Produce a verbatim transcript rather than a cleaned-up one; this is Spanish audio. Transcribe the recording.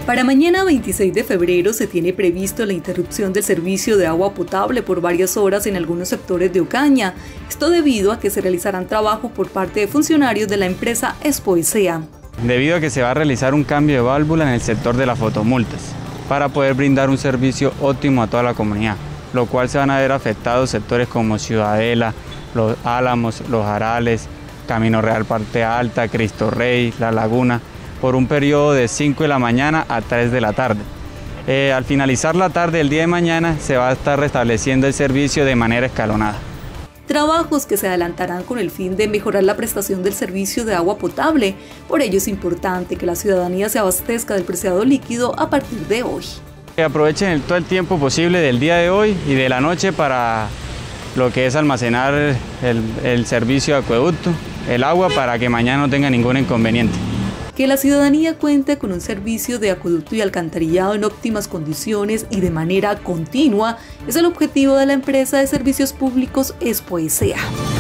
Para mañana veintiséis de febrero se tiene previsto la interrupción del servicio de agua potable por varias horas en algunos sectores de Ocaña. Esto debido a que se realizarán trabajos por parte de funcionarios de la empresa Espoesea. Debido a que se va a realizar un cambio de válvula en el sector de las fotomultas para poder brindar un servicio óptimo a toda la comunidad, lo cual se van a ver afectados sectores como Ciudadela, Los Álamos, Los Jarales, Camino Real Parte Alta, Cristo Rey, La Laguna, por un periodo de cinco de la mañana a tres de la tarde. Eh, al finalizar la tarde del día de mañana se va a estar restableciendo el servicio de manera escalonada. Trabajos que se adelantarán con el fin de mejorar la prestación del servicio de agua potable. Por ello es importante que la ciudadanía se abastezca del preciado líquido a partir de hoy. Aprovechen el, todo el tiempo posible del día de hoy y de la noche para lo que es almacenar el, el servicio de acueducto, el agua, para que mañana no tenga ningún inconveniente. Que la ciudadanía cuente con un servicio de acueducto y alcantarillado en óptimas condiciones y de manera continua es el objetivo de la empresa de servicios públicos Espoesea.